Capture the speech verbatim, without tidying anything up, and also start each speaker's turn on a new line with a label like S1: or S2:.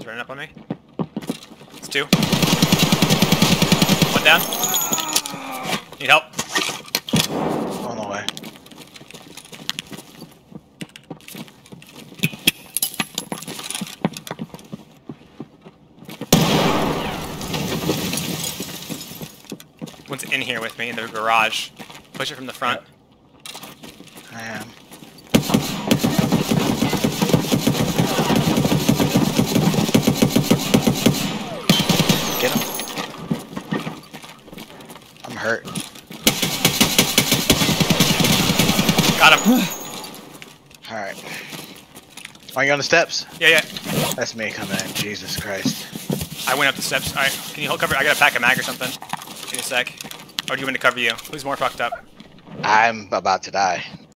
S1: turning up on me. It's two. One down. Need help.
S2: On the way.
S1: One's in here with me in the garage. Push it from the front.
S2: Yep. I am. Get him. I'm hurt.
S1: Got him.
S2: Alright. Are you on the steps?
S1: Yeah, yeah.
S2: That's me coming in. Jesus Christ.
S1: I went up the steps. Alright, can you hold cover? I got a pack of mag or something. Give me a sec. Or do you want me to cover you? Who's more fucked up?
S2: I'm about to die.